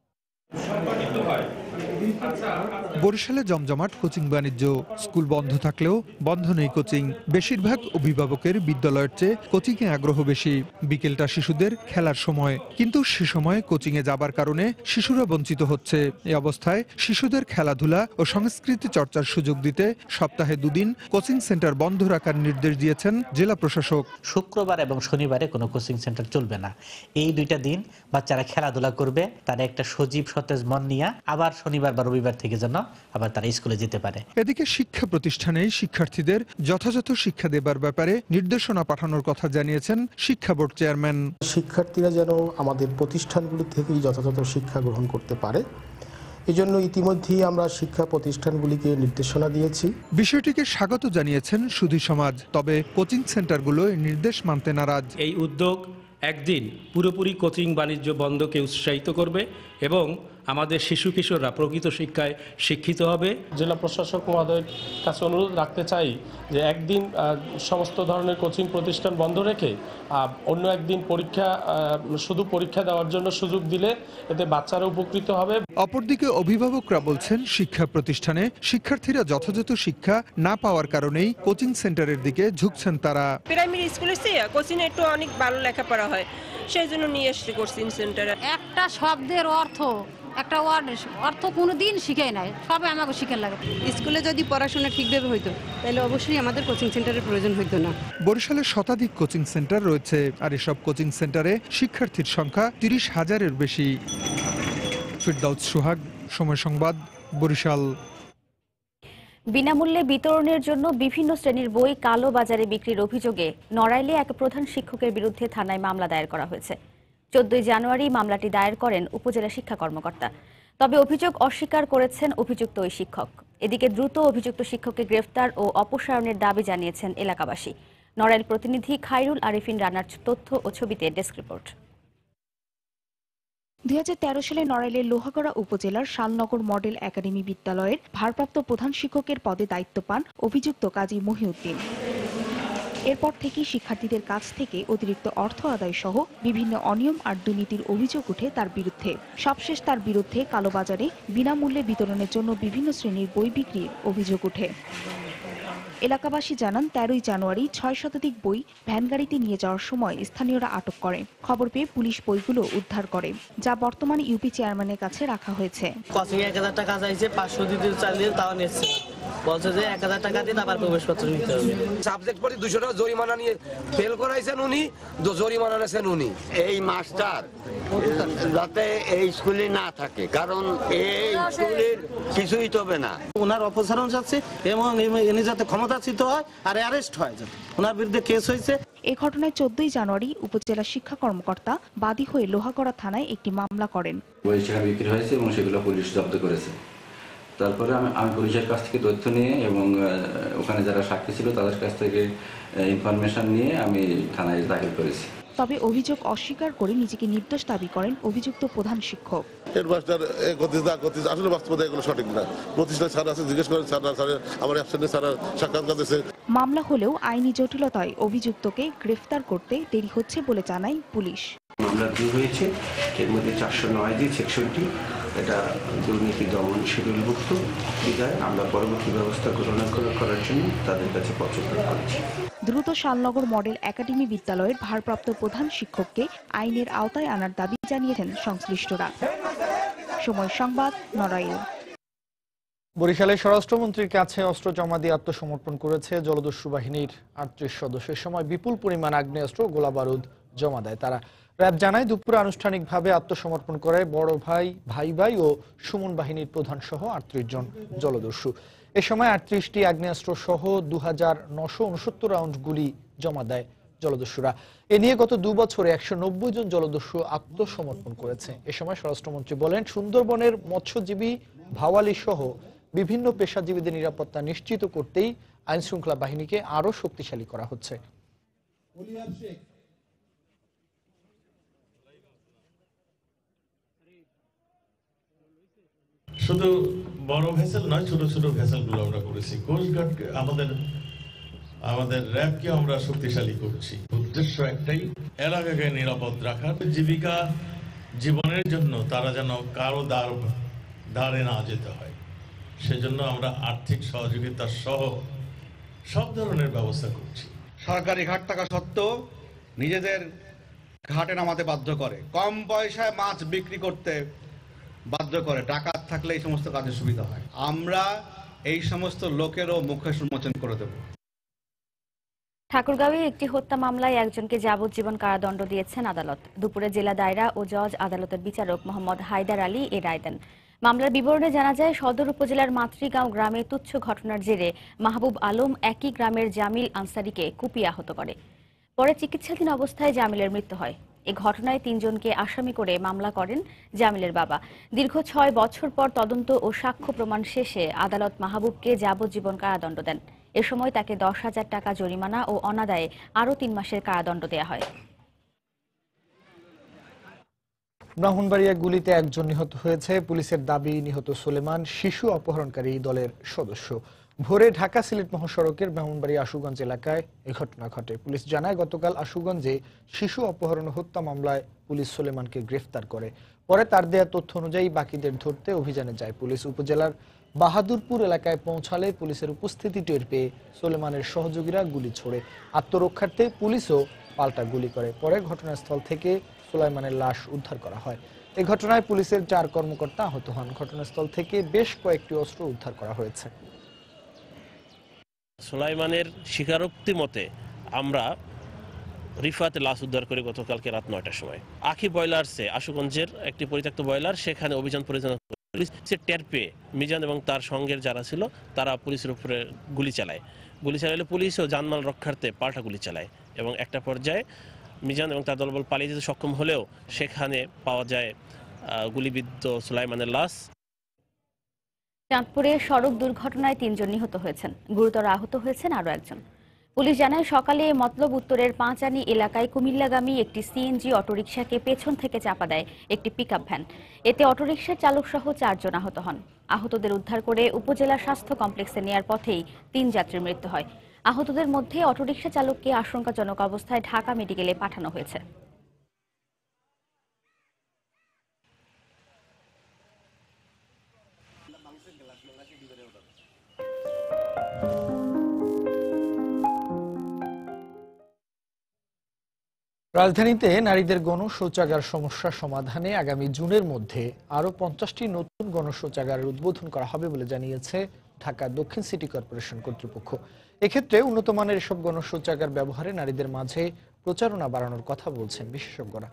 বরিশালে জমজমাট কোচিং বাণিজ্য। স্কুল বন্ধ থাকলেও বন্ধ নেই কোচিং। বেশিরভাগ অভিভাবকের বিদ্যালয়ের চেয়ে কোচিংয়ে আগ্রহ বেশি। বিকেলটা শিশুদের খেলার সময়, কিন্তু সে সময় কোচিংয়ে যাবার কারণে শিশুরা বঞ্চিত হচ্ছে। এই অবস্থায় শিশুদের খেলাধুলা ও সংস্কৃতি চর্চার সুযোগ দিতে সপ্তাহে দুদিন কোচিং সেন্টার বন্ধ রাখার নির্দেশ দিয়েছেন জেলা প্রশাসক। শুক্রবার এবং শনিবারে কোনো কোচিং সেন্টার চলবে না। এই দুইটা দিন বাচ্চারা খেলাধুলা করবে, তারা একটা সজীব সতেজ মন নিয়ে আবার শনিবার বা রবিবার থেকে যেন আবার তারা স্কুলে যেতে পারে। এদিকে শিক্ষা প্রতিষ্ঠানে শিক্ষার্থীদের যথাযথ শিক্ষা দেবার ব্যাপারে নির্দেশনা পাঠানোর কথা জানিয়েছেন শিক্ষা বোর্ড চেয়ারম্যান। শিক্ষার্থীরা যেন আমাদের প্রতিষ্ঠানগুলি থেকেই যথাযথ শিক্ষা গ্রহণ করতে পারে, এজন্য ইতিমধ্যেই আমরা শিক্ষা প্রতিষ্ঠানগুলিকে নির্দেশনা দিয়েছি। বিষয়টিকে স্বাগত জানিয়েছেন সুধী সমাজ। তবে কোচিং সেন্টারগুলো এই নির্দেশ মানতে নারাজ। এই উদ্যোগ একদিন পুরোপুরি কোচিং বাণিজ্য বন্ধকে উৎসাহিত করবে এবং আমাদের শিশু কিশোররা প্রকৃত শিক্ষায় শিক্ষিত হবে। জেলা প্রশাসক মহোদয়ের কাছে অনুরোধ রাখতে চাই যে একদিন সমস্ত ধরনের কোচিং প্রতিষ্ঠান বন্ধ রেখে অন্য একদিন পরীক্ষা শুধু পরীক্ষা দেওয়ার জন্য সুযোগ দিলে এতে বাচ্চারা উপকৃত হবে। অপরদিকে অভিভাবকরা বলছেন শিক্ষা প্রতিষ্ঠানে শিক্ষার্থীরা যথাযথ শিক্ষা না পাওয়ার কারণেই কোচিং সেন্টারের দিকে ঝুঁকছেন তারা। প্রাইমারি স্কুলে কোচিং একটু অনেক ভালো লেখাপড়া হয়, সেই জন্য নিয়ে এসেছি কোচিং সেন্টারে। একটা শব্দের অর্থ একটা ওয়ার্ড অর্থ কোনোদিন শিখাই নাই, সবে আমাকে শিখে লাগে। স্কুলে যদি পড়াশোনা ঠিকভাবে হইতো তাহলে অবশ্যই আমাদের কোচিং সেন্টারের প্রয়োজন হইতো না। বরিশালে শতাধিক কোচিং সেন্টার রয়েছে, আর এসব কোচিং সেন্টারে শিক্ষার্থীর সংখ্যা তিরিশ হাজারের বেশি। ফেরদৌস সোহাগ, সময় সংবাদ, বরিশাল। বিনামূল্যে বিতরণের জন্য বিভিন্ন শ্রেণীর বই কালো বাজারে বিক্রির অভিযোগে নড়াইলে এক প্রধান শিক্ষকের বিরুদ্ধে থানায় মামলা দায়ের করা হয়েছে। চোদ্দই জানুয়ারি মামলাটি দায়ের করেন উপজেলা শিক্ষা কর্মকর্তা। তবে অভিযোগ অস্বীকার করেছেন অভিযুক্ত ওই শিক্ষক। এদিকে দ্রুত অভিযুক্ত শিক্ষককে গ্রেফতার ও অপসারণের দাবি জানিয়েছেন এলাকাবাসী। নড়াইল প্রতিনিধি খায়রুল আরিফিন রানার তথ্য ও ছবিতে ডেস্ক রিপোর্ট। দুই হাজার তেরো সালে নড়াইলের লোহাগড়া উপজেলার শালনগর মডেল একাডেমি বিদ্যালয়ের ভারপ্রাপ্ত প্রধান শিক্ষকের পদে দায়িত্ব পান অভিযুক্ত কাজী মহিউদ্দিন। এরপর থেকেই শিক্ষার্থীদের কাছ থেকে অতিরিক্ত অর্থ আদায় সহ বিভিন্ন অনিয়ম আর দুর্নীতির অভিযোগ উঠে তার বিরুদ্ধে। সবশেষ তার বিরুদ্ধে কালোবাজারে বিনামূল্যে বিতরণের জন্য বিভিন্ন শ্রেণীর বই বিক্রির অভিযোগ ওঠে। এলাকাবাসী জানান, তেরোই জানুয়ারি ছয় শতাধিক বই ভ্যানগাড়িতে নিয়ে যাওয়ার সময় স্থানীয়রা আটক করে। খবর পেয়ে পুলিশ বইগুলো উদ্ধার করে, যা বর্তমানে ইউপি চেয়ারম্যানের কাছে রাখা হয়েছে। এক হাজার টাকা চাইছে, পাঁচশো দিতে চাইলে তাও নিচ্ছে, বলছে যে এক হাজার টাকা দিয়ে আবার প্রবেশপত্র নিতে হবে। সাবজেক্ট পড়ে দুশো টাকা জরিমানা নিয়ে ফেল করাইছেন উনি, জরিমানা নিয়েছেন উনি। এই মাস্টার যাতে এই স্কুলে না থাকে, কারণ এই স্কুলের কিছুই তবে না। ওনার অপসারণ যাচ্ছে এবং এনে যাতে ক্ষমতাচ্যুত হয় আর অ্যারেস্ট হয়, ওনার বিরুদ্ধে কেস হয়েছে। এ ঘটনায় চোদ্দই জানুয়ারি উপজেলা শিক্ষা কর্মকর্তা বাদী হয়ে লোহাগড়া থানায় একটি মামলা করেন। বই সেখানে বিক্রি হয়েছে এবং সেগুলো পুলিশ জব্দ করেছে। তারপরে আমি আমি পুলিশের কাছ থেকে তথ্য নিয়ে এবং ওখানে যারা সাক্ষী ছিল তাদের কাছ থেকে ইনফরমেশন নিয়ে আমি থানায় দাখিল করেছি। তবে অভিযোগ অস্বীকার করে নিজেকে নির্দোষ দাবি করেন অভিযুক্ত প্রধান শিক্ষক। মামলা হলেও আইনি জটিলতায় অভিযুক্তকে গ্রেফতার করতে দেরি হচ্ছে বলে জানায় পুলিশ। মামলা দু হয়েছে, এর মধ্যে চারশো নয় দিয়ে সেকশনটি এটা দুর্নীতি দমন শিডিউলভুক্ত। বিধায় আমরা পরবর্তী ব্যবস্থা গ্রহণ করার জন্য তাদের কাছে পত্র করেছি। দ্রুত শালনগর মডেল একাডেমি বিদ্যালয়ের ভারপ্রাপ্ত প্রধান শিক্ষককে আইনের আওতায় আনার দাবি জানিয়েছেন সংশ্লিষ্টরা। সময় সংবাদ, নড়াইল। বরিশালে স্বরাষ্ট্রমন্ত্রীর কাছে অস্ত্র জমা দিয়ে আত্মসমর্পণ করেছে জলদস্যু বাহিনীর আটত্রিশ সদস্যের সময় বিপুল পরিমাণ আগ্নেয়াস্ত্র ও গোলাবারুদ জমা দেয় তারা। র্যাব জানায় দুপুরে আনুষ্ঠানিকভাবে আত্মসমর্পণ করে বড় ভাই, ভাই ভাই ও সুমন বাহিনীর প্রধান সহ আটত্রিশ জন জলদস্যু। এ সময় আটত্রিশটি আগ্নেয়াস্ত্র সহ দু হাজার নশো উনসত্তর রাউন্ড গুলি জমা দেয় জলদস্যুরা। এ নিয়ে গত দু বছরে একশো নব্বই জন জলদস্যু আত্মসমর্পণ করেছে। এ সময় স্বরাষ্ট্রমন্ত্রী বলেন, সুন্দরবনের মৎস্যজীবী, ভাওয়ালি সহ বিভিন্ন পেশাজীবীদের নিরাপত্তা নিশ্চিত করতেই আইন শৃঙ্খলা বাহিনীকে আরো শক্তিশালী করা হচ্ছে। শুধু বড় ভেসেল নয়, ছোট ছোট ভেসেলগুলো আমরা করেছি। কোস্টগার্ড আমাদের আমাদের র্যাবকে আমরা শক্তিশালী করছি। উদ্দেশ্য একটাই, এলাকাকে নিরাপদ রাখার, জীবিকা জীবনের জন্য তারা যেন কারো দ্বার দ্বারে না যেতে হয়, সেজন্য আমরা আর্থিক সহযোগিতা সহ সব ধরনের ব্যবস্থা করছি। সরকারি ঘাট থাকা সত্ত্বেও নিজেদের ঘাটে নামাতে বাধ্য করে, কম পয়সায় মাছ বিক্রি করতে বাধ্য করে। ডাকাত থাকলে এই সমস্ত কাজে সুবিধা হয়। আমরা এই সমস্ত লোকেরও মুখোশ উন্মোচন করে দেব। ঠাকুরগাঁওয়ে একটি হত্যা মামলায় একজনকে যাবজ্জীবন কারাদণ্ড দিয়েছেন আদালত। দুপুরে জেলা দায়রা ও জজ আদালতের বিচারক মোহাম্মদ হায়দার আলী এ রায় দেন। মামলার বিবরণে জানা যায়, সদর উপজেলার মাতৃগাঁও গ্রামে তুচ্ছ ঘটনার জেরে মাহবুব আলম একই গ্রামের জামিল আনসারিকে কুপিয়ে আহত করে। পরে চিকিৎসাধীন অবস্থায় জামিলের মৃত্যু হয়। এ ঘটনায় তিনজনকে আসামি করে মামলা করেন জামিলের বাবা। দীর্ঘ ছয় বছর পর তদন্ত ও সাক্ষ্য প্রমাণ শেষে আদালত মাহবুবকে যাবজ্জীবন কারাদণ্ড দেন। এ সময় তাকে দশ হাজার টাকা জরিমানা ও অনাদায়ে আরও তিন মাসের কারাদণ্ড দেওয়া হয়। ব্রাহ্মণবাড়িয়া গুলিতে একজন নিহত হয়েছে। পুলিশের দাবি, নিহত সুলেমান শিশু অপহরণকারী দলের সদস্য। ভোরে ঢাকা সিলেট মহাসড়কের ব্রাহ্মণবাড়িয়া আশুগঞ্জ এলাকায় এ ঘটনা ঘটে। পুলিশ জানায়, গতকাল আশুগঞ্জে শিশু অপহরণ ও হত্যা মামলায় পুলিশ সুলেমানকে গ্রেফতার করে। পরে তার দেয়া তথ্য অনুযায়ী বাকিদের ধরতে অভিযানে যায় পুলিশ। উপজেলার বাহাদুরপুর এলাকায় পৌঁছালে পুলিশের উপস্থিতি টের পেয়ে সুলেমানের সহযোগীরা গুলি ছোড়ে। আত্মরক্ষার্থে পুলিশও পাল্টা গুলি করে। পরে ঘটনাস্থল থেকে সুলাইমানের লাশ উদ্ধার করা হয়। এই ঘটনায় পুলিশের চার কর্মকর্তা আহত হন। ঘটনাস্থল থেকে বেশ কয়েকটি অস্ত্র উদ্ধার করা হয়েছে। সুলাইমানের স্বীকারোক্তি মতে আমরা রিফাতে লাশ উদ্ধার করে গতকালকে রাত নয়টার সময় আখি বয়লার্সে, আশুগঞ্জের একটি পরিত্যক্ত বয়লার, সেখানে অভিযান পরিচালনা করে পুলিশ টের পেয়ে মিজান এবং তার সঙ্গের যারা ছিল তারা পুলিশের উপরে গুলি চালায়। গুলি চালালে পুলিশও জানমাল রক্ষার্থে পাল্টা গুলি চালায় এবং একটা পর্যায়ে মিজান এবং তার দলবল পালিয়ে যেতে সক্ষম হলেও সেখানে পাওয়া যায় গুলিবিদ্ধ সুলাইমানের লাশ। চাঁদপুরে সড়ক দুর্ঘটনায় তিনজন নিহত হয়েছেন, গুরুতর আহত হয়েছেন আরও একজন। পুলিশ জানায়, সকালে মতলব উত্তরের পাঁচানি এলাকায় কুমিল্লাগামী একটি সিএনজি অটোরিকশাকে পেছন থেকে চাপা দেয় একটি পিকআপ ভ্যান। এতে অটোরিকশার চালক সহ চারজন আহত হন। আহতদের উদ্ধার করে উপজেলা স্বাস্থ্য কমপ্লেক্সে নেয়ার পথেই তিন যাত্রীর মৃত্যু হয়। আহতদের মধ্যে অটোরিকশা চালককে আশঙ্কাজনক অবস্থায় ঢাকা মেডিকেলে পাঠানো হয়েছে। রাজধানীতে নারীদের গণশৌচাগার সমস্যা সমাধানে আগামী জুনের মধ্যে আরো পঞ্চাশটি নতুন গণশৌচাগারের উদ্বোধন করা হবে বলে জানিয়েছে ঢাকা দক্ষিণ সিটি কর্পোরেশন কর্তৃপক্ষ। এক্ষেত্রে উন্নত মানের এসব গণশৌচাগার ব্যবহারে নারীদের মাঝে প্রচারণা বাড়ানোর কথা বলছেন বিশেষজ্ঞরা।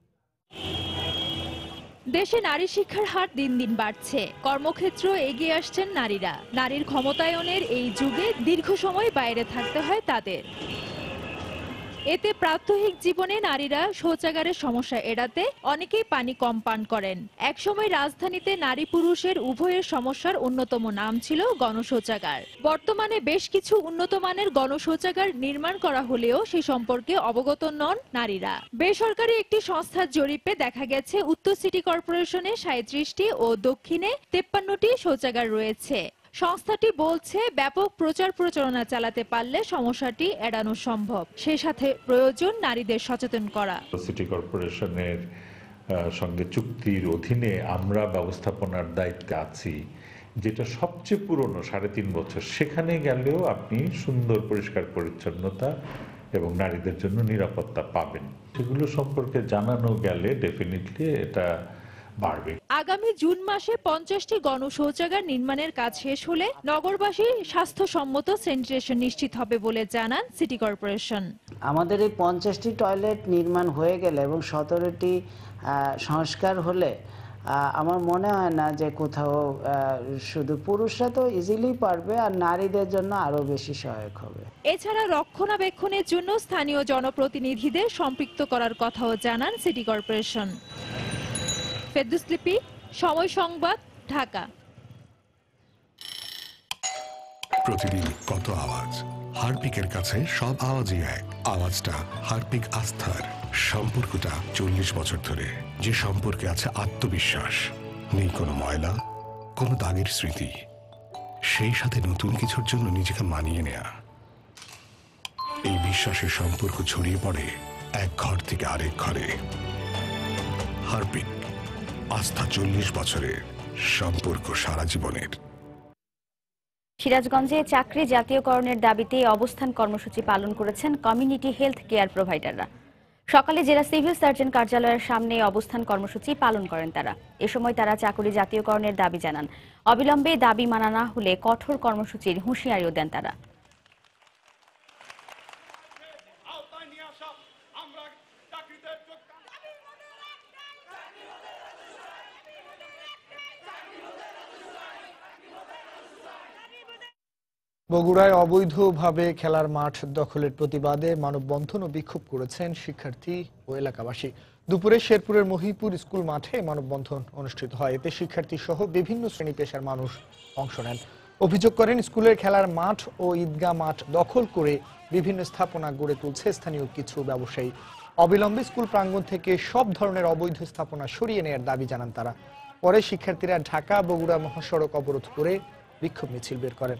দেশে নারী শিক্ষার হার দিন দিন বাড়ছে, কর্মক্ষেত্র এগিয়ে আসছেন নারীরা। নারীর ক্ষমতায়নের এই যুগে দীর্ঘ সময় বাইরে থাকতে হয় তাদের। এতে প্রাত্যহিক জীবনে নারীরা শৌচাগারের সমস্যা এড়াতে অনেকেই পানি কম পান করেন। একসময় রাজধানীতে নারী পুরুষের উভয়ের সমস্যার অন্যতম নাম ছিল গণশৌচাগার। বর্তমানে বেশ কিছু উন্নত মানের গণশৌচাগার নির্মাণ করা হলেও সে সম্পর্কে অবগত নন নারীরা। বেসরকারি একটি সংস্থার জরিপে দেখা গেছে, উত্তর সিটি কর্পোরেশনে সাঁইত্রিশটি ও দক্ষিণে তেপ্পান্নটি শৌচাগার রয়েছে। সংস্থাটি বলছে, ব্যাপক প্রচার প্রচারণা চালাতে পারলে সমস্যাটি এড়ানো সম্ভব। সেই সাথে প্রয়োজন নারীদের সচেতন করা। সিটি কর্পোরেশনের সঙ্গে চুক্তির অধীনে আমরা ব্যবস্থাপনার দায়িত্বে আছি, যেটা সবচেয়ে পুরনো সাড়ে তিন বছর। সেখানে গেলেও আপনি সুন্দর পরিষ্কার পরিচ্ছন্নতা এবং নারীদের জন্য নিরাপত্তা পাবেন। সেগুলো সম্পর্কে জানানো গেলে ডেফিনেটলি এটা বাড়বে। আগামী জুন মাসে পঞ্চাশটি গণশৌচাগার নির্মাণের কাজ শেষ হলে নগরবাসী স্বাস্থ্যসম্মত স্যানিটেশন নিশ্চিত হবে বলে জানান সিটি কর্পোরেশন। আমাদের এই পঞ্চাশটি টয়লেট নির্মাণ হয়ে গেলে এবং সতেরোটি সংস্কার হলে আমার মনে হয় না যে কোথাও শুধু পুরুষরা তো ইজিলি পারবে, আর নারীদের জন্য আরো বেশি সহায়ক হবে। এছাড়া রক্ষণাবেক্ষণের জন্য স্থানীয় জনপ্রতিনিধিদের সম্পৃক্ত করার কথাও জানান সিটি কর্পোরেশন। ফেরদৌস লিপি, সময় সংবাদ, ঢাকা। প্রতিদিন কত আওয়াজ, হারপিকের কাছে সব আওয়াজই এক। আওয়াজটা হারপিক আস্থার। সম্পর্কটা চল্লিশ বছর ধরে, যে সম্পর্কে আছে আত্মবিশ্বাস, নেই কোনো ময়লা, কোনো দাগের স্মৃতি, সেই সাথে নতুন কিছুর জন্য নিজেকে মানিয়ে নেয়া। এই বিশ্বাসের সম্পর্ক ছড়িয়ে পড়ে এক ঘর থেকে আরেক ঘরে। হারপিক, আস্থা চল্লিশ বছরের, সম্পর্ক সারা জীবনের। সিরাজগঞ্জে চাকরি জাতীয়করণের দাবিতে অবস্থান কর্মসূচি পালন করেছেন কমিউনিটি হেলথ কেয়ার প্রোভাইডাররা। সকালে জেলা সিভিল সার্জন কার্যালয়ের সামনে অবস্থান কর্মসূচি পালন করেন তারা। এ সময় তারা চাকরি জাতীয়করণের দাবি জানান। অবিলম্বে দাবি মানা না হলে কঠোর কর্মসূচির হুঁশিয়ারিও দেন তারা। বগুড়ায় অবৈধভাবে খেলার মাঠ দখলের প্রতিবাদে মানববন্ধন ও বিক্ষোভ করেছেন শিক্ষার্থী ও এলাকাবাসী। দুপুরে শেরপুরের মহিপুর স্কুল মাঠে মানববন্ধন অনুষ্ঠিত হয়। এতে শিক্ষার্থী সহ বিভিন্ন শ্রেণী পেশার মানুষ অংশ নেন। অভিযোগ করেন, স্কুলের খেলার মাঠ ও ঈদগাহ মাঠ দখল করে বিভিন্ন স্থাপনা গড়ে তুলছে স্থানীয় কিছু ব্যবসায়ী। অবিলম্বে স্কুল প্রাঙ্গণ থেকে সব ধরনের অবৈধ স্থাপনা সরিয়ে নেওয়ার দাবি জানান তারা। পরে শিক্ষার্থীরা ঢাকা বগুড়া মহাসড়ক অবরোধ করে বিক্ষোভ মিছিল বের করেন।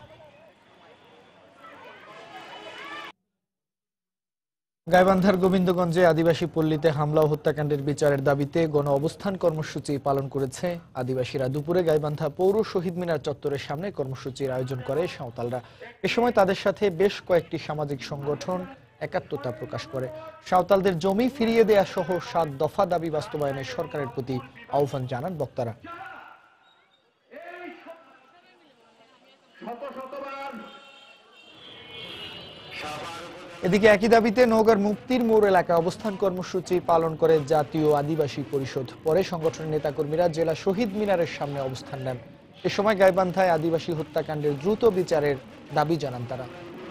গাইবান্ধার গোবিন্দগঞ্জে আদিবাসী পল্লীতে হামলা ও হত্যাকাণ্ডের বিচারের দাবিতে গণ অবস্থান কর্মসূচি পালন করেছে আদিবাসীরা। দুপুরে গাইবান্ধা পৌর শহীদ মিনার চত্বরের সামনে কর্মসূচির আয়োজন করে সাঁওতালরা। এ সময় তাদের সাথে বেশ কয়েকটি সামাজিক সংগঠন একাত্মতা প্রকাশ করে। সাঁওতালদের জমি ফিরিয়ে দেয়া সহ সাত দফা দাবি বাস্তবায়নের সরকারের প্রতি আহ্বান জানান বক্তারা। এদিকে একই দাবিতে নওগাঁর মুক্তির মোড় এলাকায় অবস্থান কর্মসূচি পালন করে জাতীয় আদিবাসী পরিষদ। পরে সংগঠনের নেতাকর্মীরা জেলা শহীদ মিনারের সামনে অবস্থান নেন। এ সময় গাইবান্ধায় আদিবাসী হত্যাকাণ্ডের দ্রুত বিচারের দাবি জানান তারা।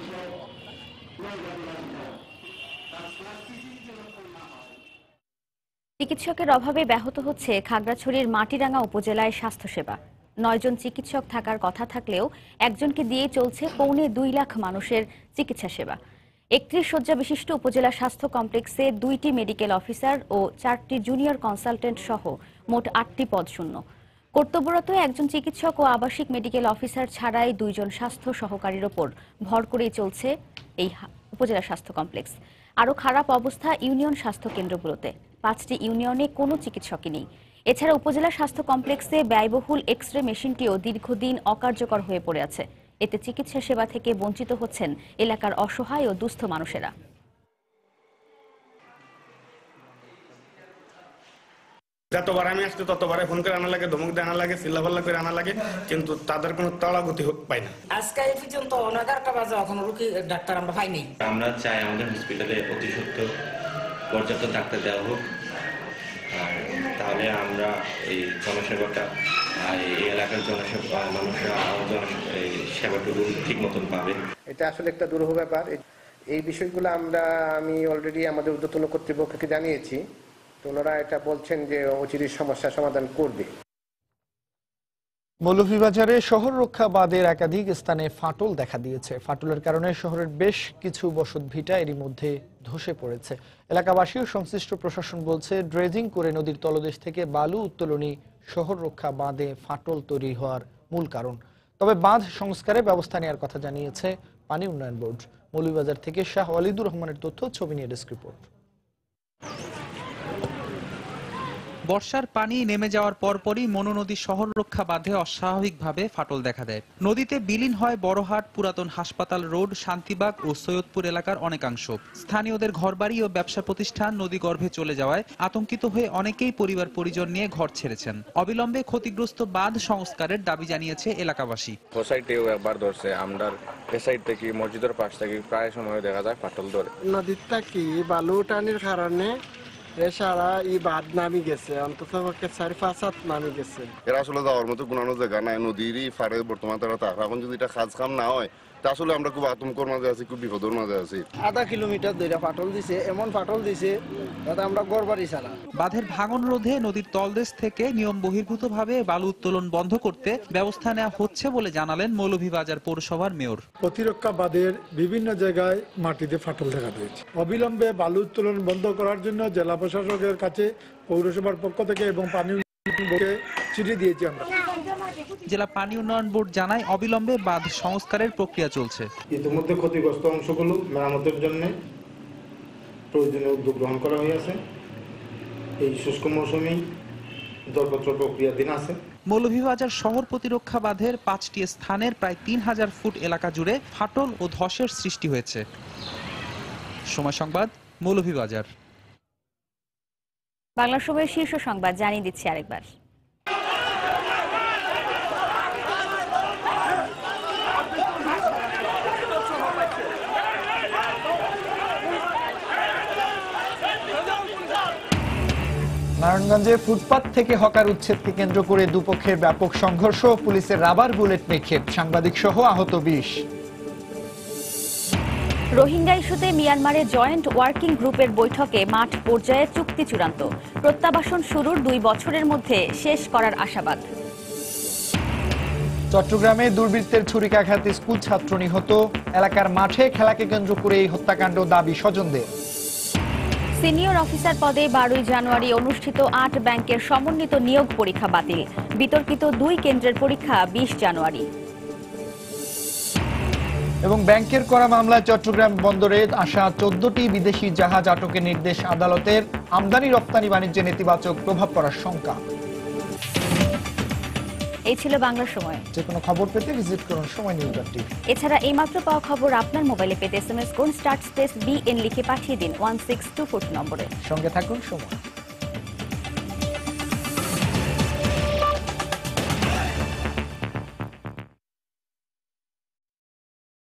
চিকিৎসকের অভাবে ব্যাহত হচ্ছে খাগড়াছড়ির মাটিরাঙ্গা উপজেলায় স্বাস্থ্যসেবা। নয়জন চিকিৎসক থাকার কথা থাকলেও একজনকে দিয়ে চলছে পৌনে দুই লাখ মানুষের চিকিৎসা সেবা। একত্রিশ শয্যা বিশিষ্ট উপজেলা স্বাস্থ্য কমপ্লেক্সে দুইটি মেডিকেল অফিসার ও চারটি জুনিয়র কনসালটেন্ট সহ মোট আটটি পদ শূন্য। কর্তব্যরত একজন চিকিৎসক ও আবাসিক মেডিকেল অফিসার ছাড়াই দুইজন স্বাস্থ্য সহকারীর ওপর ভর করেই চলছে এই উপজেলা স্বাস্থ্য কমপ্লেক্স। আরও খারাপ অবস্থা ইউনিয়ন স্বাস্থ্য কেন্দ্রগুলোতে। পাঁচটি ইউনিয়নে কোনো চিকিৎসকই নেই। এছাড়া উপজেলা স্বাস্থ্য কমপ্লেক্সে ব্যয়বহুল এক্স রে মেশিনটিও দীর্ঘদিন অকার্যকর হয়ে পড়ে আছে। এতে চিকিৎসা সেবা থেকে বঞ্চিত হচ্ছেন এলাকার অসহায় ও দুস্থ মানুষেরা। যতবার আমি আসতে ততবারে ফোন করে আনা লাগে, ধমক দিয়ে আনা লাগে, চিল্লাপাল্লা করে আনা লাগে, কিন্তু তাদের কোনো তাড়াগতি পাই না। আজকে এই পর্যন্ত এগারোটা বাজে এখনো রোগী ডাক্তার আমরা পাইনি। আমরা চাই আমাদের হসপিটালে অতি সত্ত্বর পর্যাপ্ত ডাক্তার দেওয়া হোক, আর তাহলে আমরা এই জনসেবাটা এই এলাকার জনসেবা মানুষরা এই সেবাটুকু ঠিক মতন পাবে। এটা আসলে একটা দুরূহ ব্যাপার। এই বিষয়গুলো আমরা আমি অলরেডি আমাদের ঊর্ধ্বতন কর্তৃপক্ষকে জানিয়েছি, তো ওনারা এটা বলছেন যে অচিরে সমস্যা সমাধান করবে। মৌলভীবাজারে শহর রক্ষা বাঁধের একাধিক স্থানে ফাটল দেখা দিয়েছে। ফাটলের কারণে শহরের বেশ কিছু বসতভিটা এরই মধ্যে ধসে পড়েছে। এলাকাবাসী ও সংশ্লিষ্ট প্রশাসন বলছে, ড্রেজিং করে নদীর তলদেশ থেকে বালু উত্তোলনই শহর রক্ষা বাঁধে ফাটল তৈরি হওয়ার মূল কারণ। তবে বাঁধ সংস্কারে ব্যবস্থা নেওয়ার কথা জানিয়েছে পানি উন্নয়ন বোর্ড। মৌলভীবাজার থেকে শাহ ওয়ালিদুর রহমানের তথ্য, ছবি নিয়ে ডেস্ক রিপোর্ট। বর্ষার পানি নেমে যাওয়ার পরপরই মনু নদীর শহর রক্ষা বাঁধে অস্বাভাবিকভাবে ফাটল দেখা দেয়। নদীতে বিলীন হয় বড়হাট, পুরাতন হাসপাতাল রোড, শান্তিবাগ ও সৈয়দপুর এলাকার অনেকাংশ। স্থানীয়দের ঘরবাড়ি ও ব্যবসা প্রতিষ্ঠান নদী গর্ভে চলে যাওয়ায় আতঙ্কিত হয়ে অনেকেই পরিবার পরিজন নিয়ে ঘর ছেড়েছেন। অবিলম্বে ক্ষতিগ্রস্ত বাঁধ সংস্কারের দাবি জানিয়েছে এলাকাবাসী। সোসাইটিও একবার ধরছে, আমরা এ সাইড থেকে মসজিদের পাশ থেকে প্রায় সময় দেখা যায় ফাটল ধরে। নদীর থেকে বালু টানির কারণে সারা ই বাদ নামি গেছে, অন্তত চারি পাঁচ হাত নামি গেছে। এরা আসলে যাওয়ার মতো কোনো জায়গা নাই, নদীরই ফারে বর্তমান তারা থাকা। এখন যদি এটা কাজ কাম না হয় তা আসলে আমরা খুব আতঙ্কর মাঝে আছি, খুব বিপদের মাঝে আছি। আধা কিলোমিটার ধরে ফাটল দিছে, এমন ফাটল দিছে যাতে আমরা গড়বাড়ি ছাড়া। বাঁধের ভাঙন রোধে নদীর তলদেশ থেকে নিয়ম বহির্ভূতভাবে বালু উত্তোলন বন্ধ করতে ব্যবস্থা নেওয়া হচ্ছে বলে জানালেন মৌলভীবাজার পৌরসভার মেয়র। প্রতিরক্ষা বাঁধের বিভিন্ন জায়গায় মাটিতে ফাটল দেখা দিয়েছে। অবিলম্বে বালু উত্তোলন বন্ধ করার জন্য জেলা প্রশাসকের কাছে পৌরসভার পক্ষ থেকে এবং পানি বোর্ডে চিঠি দিয়েছি আমরা। জেলা পানি উন্নয়ন বোর্ড জানায় অবিলম্বে বাঁধ সংস্কারের প্রক্রিয়া চলছে। ইতিমধ্যে ক্ষতিগ্রস্ত অংশগুলো মেরামতের জন্য প্রয়োজনীয় উদ্যোগ গ্রহণ করা হয়েছে। এই শুষ্ক মৌসুমেই দরপত্র প্রক্রিয়াধীন আছে। মৌলভীবাজার শহর প্রতিরক্ষা বাঁধের পাঁচটি স্থানের প্রায় তিন হাজার ফুট এলাকা জুড়ে ফাটল ও ধসের সৃষ্টি হয়েছে। সময় সংবাদ, মৌলভীবাজার। বাংলা সময়ের শীর্ষ সংবাদ জানিয়ে দিচ্ছি আরেকবার। নারায়ণগঞ্জে ফুটপাত থেকে হকার উচ্ছেদকে কেন্দ্র করে দুপক্ষের ব্যাপক সংঘর্ষ, পুলিশের রাবার বুলেট নিক্ষেপ, সাংবাদিক সহ আহত বিশ। রোহিঙ্গা ইস্যুতে মিয়ানমারের জয়েন্ট ওয়ার্কিং গ্রুপের বৈঠকে মাঠ পর্যায়ে চুক্তি চূড়ান্ত, প্রত্যাবাসন শুরুর দুই বছরের মধ্যে শেষ করার আশাবাদ। চট্টগ্রামে দুর্বৃত্তের ছুরিকাঘাতে স্কুল ছাত্র নিহত, এলাকার মাঠে খেলাকে কেন্দ্র করে এই হত্যাকাণ্ড, দাবি স্বজনদের। সিনিয়র অফিসার পদে বারোই জানুয়ারি অনুষ্ঠিত আট ব্যাংকের সমন্বিত নিয়োগ পরীক্ষা বাতিল, বিতর্কিত দুই কেন্দ্রের পরীক্ষা বিশ জানুয়ারি। এবং ব্যাংকের করা মামলায় চট্টগ্রাম বন্দরে আসা চোদ্দটি বিদেশি জাহাজ আটকের নির্দেশ আদালতের, আমদানি রপ্তানি বাণিজ্যে নেতিবাচক প্রভাব পড়ার শঙ্কা। এই ছিল বাংলা সময়। যে কোনো খবর পেতে ভিজিট করুন সময় নিউজ ডট টিভি। এছাড়া এই মাত্র পাওয়া খবর আপনার মোবাইলে পেতে এসএমএস করুন স্টার্ট স্পেস বিএন লিখে পাঠিয়ে দিন ওয়ান সিক্স টু ফোর নম্বরে। সঙ্গে থাকুন সময়।